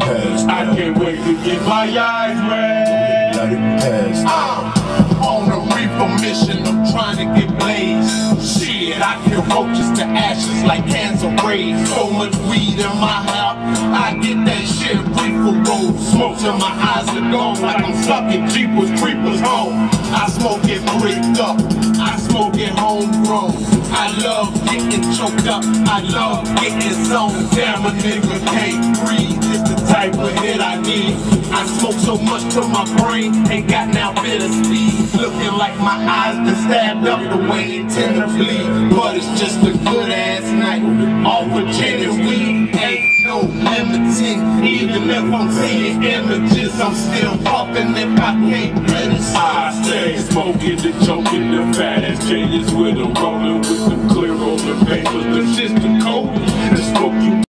I can't wait to get my eyes red. Let it pass. I'm on a reefer mission, I'm trying to get blazed. Shit, I kill roaches to ashes like cancer rays. So much weed in my house, I get that shit reefer roll. Smoke till my eyes are gone like I'm sucking Jeepers Creepers home. I smoke it bricked up, I smoke it homegrown. I love getting choked up, I love getting zoned. Damn, a nigga can't breathe, it's the type of hit I need. I smoke so much till my brain ain't got now bit of speed. Looking like my eyes been stabbed up the way it tend to bleed. But it's just a good ass night, all Virginia weed. Ain't no limiting, even if I'm seeing images, I'm still puffing if I can't finish. I stay smoking the choking, the fat ass changes with a rolling with the clear rolling papers. The shit's the cold, the smoke you